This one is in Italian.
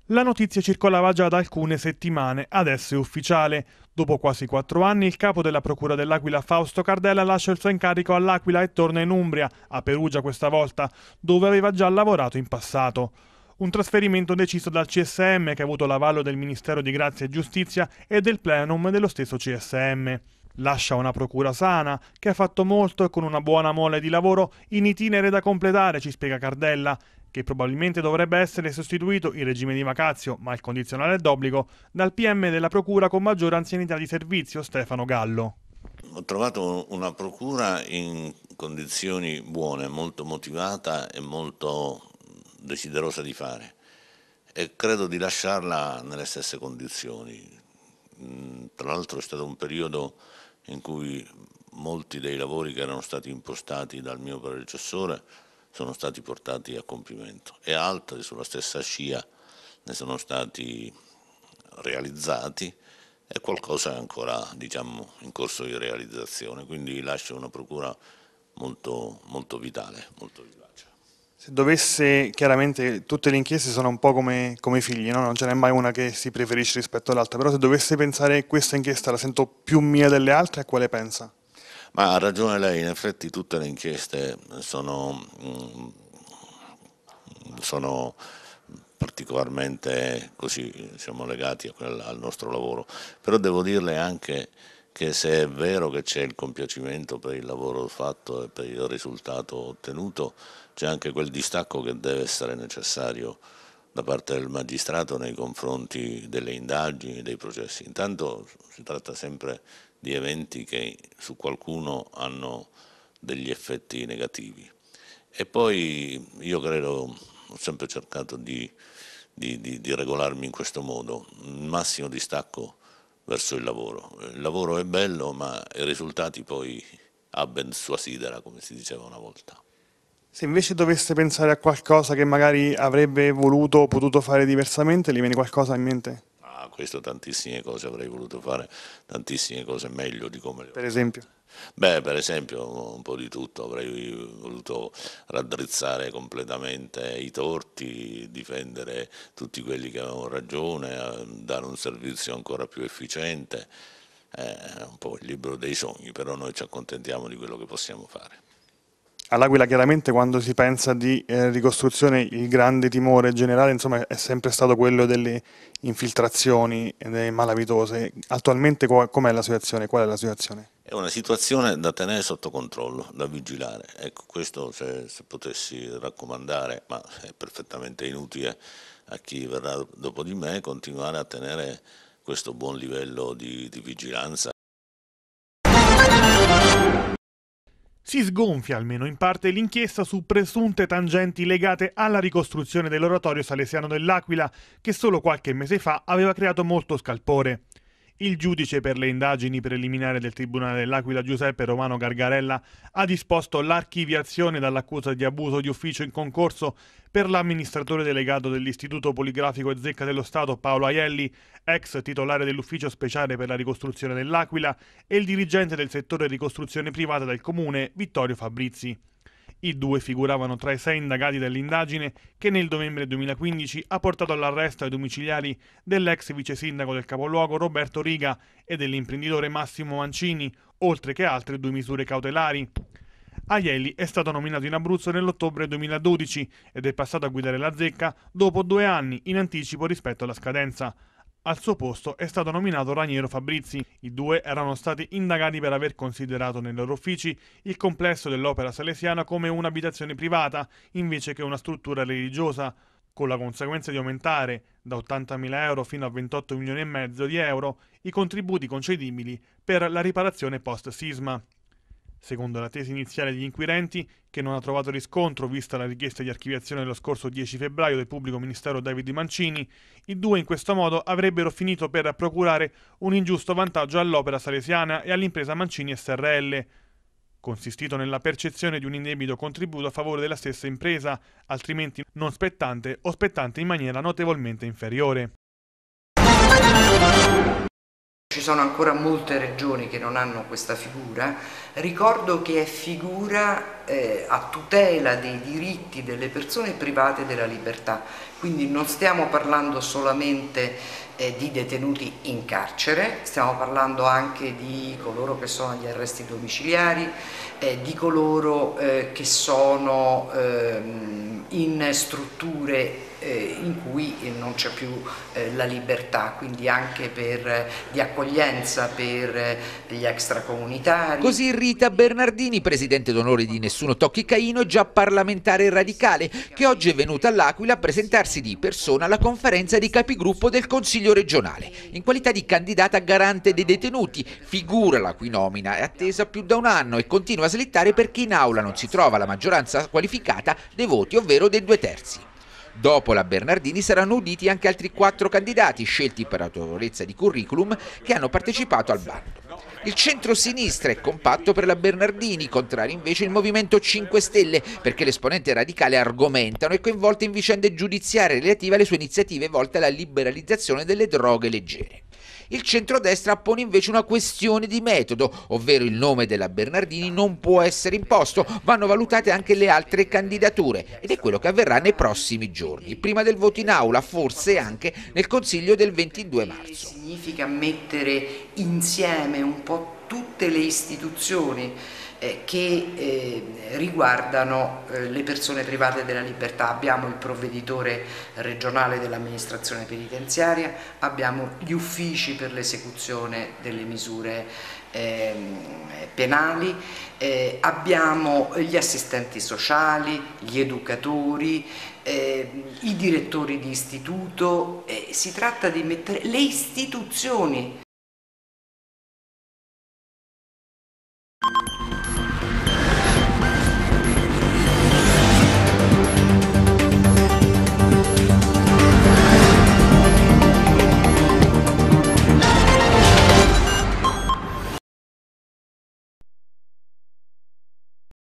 La notizia circolava già da alcune settimane, adesso è ufficiale. Dopo quasi 4 anni il capo della Procura dell'Aquila Fausto Cardella lascia il suo incarico all'Aquila e torna in Umbria, a Perugia questa volta, dove aveva già lavorato in passato. Un trasferimento deciso dal CSM che ha avuto l'avallo del Ministero di Grazia e Giustizia e del plenum dello stesso CSM. Lascia una procura sana, che ha fatto molto e con una buona mole di lavoro in itinere da completare, ci spiega Cardella, che probabilmente dovrebbe essere sostituito in regime di vacazio, ma il condizionale d'obbligo, dal PM della procura con maggiore anzianità di servizio Stefano Gallo. Ho trovato una procura in condizioni buone, molto motivata e molto desiderosa di fare e credo di lasciarla nelle stesse condizioni. Tra l'altro è stato un periodo in cui molti dei lavori che erano stati impostati dal mio predecessore sono stati portati a compimento e altri sulla stessa scia ne sono stati realizzati e qualcosa è ancora, diciamo, in corso di realizzazione, quindi lascia una procura molto, molto vitale, molto vivace. Se dovesse, chiaramente tutte le inchieste sono un po' come figli, no? Non ce n'è mai una che si preferisce rispetto all'altra, però se dovesse pensare questa inchiesta la sento più mia delle altre, a quale pensa? Ma ha ragione lei, in effetti tutte le inchieste sono particolarmente così, siamo legati al nostro lavoro, però devo dirle anche che se è vero che c'è il compiacimento per il lavoro fatto e per il risultato ottenuto, c'è anche quel distacco che deve essere necessario da parte del magistrato nei confronti delle indagini, dei processi. Intanto si tratta sempre di eventi che su qualcuno hanno degli effetti negativi. E poi io credo, ho sempre cercato di regolarmi in questo modo, il massimo distacco verso il lavoro. Il lavoro è bello, ma i risultati poi abben sua sidera, come si diceva una volta. Se invece dovesse pensare a qualcosa che magari avrebbe voluto o potuto fare diversamente, gli viene qualcosa in mente? Ah, questo tantissime cose avrei voluto fare, tantissime cose meglio di come le ho Per fatte. esempio? Beh, per esempio, un po' di tutto, avrei voluto raddrizzare completamente i torti, difendere tutti quelli che avevano ragione, dare un servizio ancora più efficiente. È un po' il libro dei sogni, però noi ci accontentiamo di quello che possiamo fare. All'Aquila chiaramente quando si pensa di ricostruzione il grande timore generale insomma, è sempre stato quello delle infiltrazioni malavitose. Attualmente com'è la situazione? Qual è la situazione? È una situazione da tenere sotto controllo, da vigilare. Ecco, questo se potessi raccomandare, ma è perfettamente inutile a chi verrà dopo di me, continuare a tenere questo buon livello di vigilanza. Si sgonfia almeno in parte l'inchiesta su presunte tangenti legate alla ricostruzione dell'oratorio salesiano dell'Aquila, che solo qualche mese fa aveva creato molto scalpore. Il giudice per le indagini preliminari del Tribunale dell'Aquila Giuseppe Romano Gargarella ha disposto l'archiviazione dall'accusa di abuso di ufficio in concorso per l'amministratore delegato dell'Istituto Poligrafico e Zecca dello Stato Paolo Aielli, ex titolare dell'Ufficio Speciale per la Ricostruzione dell'Aquila, e il dirigente del settore ricostruzione privata del comune Vittorio Fabrizi. I due figuravano tra i 6 indagati dell'indagine che nel novembre 2015 ha portato all'arresto ai domiciliari dell'ex vice sindaco del capoluogo Roberto Riga e dell'imprenditore Massimo Mancini, oltre che altre 2 misure cautelari. Aielli è stato nominato in Abruzzo nell'ottobre 2012 ed è passato a guidare la Zecca dopo 2 anni in anticipo rispetto alla scadenza. Al suo posto è stato nominato Raniero Fabrizi. I due erano stati indagati per aver considerato nei loro uffici il complesso dell'Opera Salesiana come un'abitazione privata invece che una struttura religiosa, con la conseguenza di aumentare da 80.000 euro fino a 28 milioni e mezzo di euro i contributi concedibili per la riparazione post-sisma. Secondo la tesi iniziale degli inquirenti, che non ha trovato riscontro vista la richiesta di archiviazione dello scorso 10 febbraio del pubblico ministero David Mancini, i due in questo modo avrebbero finito per procurare un ingiusto vantaggio all'opera salesiana e all'impresa Mancini SRL, consistito nella percezione di un indebito contributo a favore della stessa impresa, altrimenti non spettante o spettante in maniera notevolmente inferiore. Ci sono ancora molte regioni che non hanno questa figura. Ricordo che è figura a tutela dei diritti delle persone private della libertà, quindi non stiamo parlando solamente di detenuti in carcere, stiamo parlando anche di coloro che sono agli arresti domiciliari, di coloro che sono in strutture in cui non c'è più la libertà, quindi anche di accoglienza per gli extracomunitari. Così Rita Bernardini, presidente d'onore di Nessuno Tocchi Caino, già parlamentare radicale, che oggi è venuta all'Aquila a presentarsi di persona alla conferenza di capigruppo del Consiglio regionale, in qualità di candidata garante dei detenuti, figura la cui nomina è attesa più da un anno e continua a slittare perché in aula non si trova la maggioranza qualificata dei voti, ovvero dei 2/3. Dopo la Bernardini saranno uditi anche altri 4 candidati scelti per autorevolezza di curriculum che hanno partecipato al bando. Il centro-sinistra è compatto per la Bernardini, contrario invece il Movimento 5 Stelle, perché l'esponente radicale argomentano è coinvolta in vicende giudiziarie relative alle sue iniziative volte alla liberalizzazione delle droghe leggere. Il centrodestra pone invece una questione di metodo, ovvero il nome della Bernardini non può essere imposto, vanno valutate anche le altre candidature ed è quello che avverrà nei prossimi giorni, prima del voto in aula, forse anche nel Consiglio del 22 marzo. Significa mettere insieme un po' tutte le istituzioni che riguardano le persone private della libertà. Abbiamo il provveditore regionale dell'amministrazione penitenziaria, abbiamo gli uffici per l'esecuzione delle misure penali, abbiamo gli assistenti sociali, gli educatori, i direttori di istituto. Si tratta di mettere le istituzioni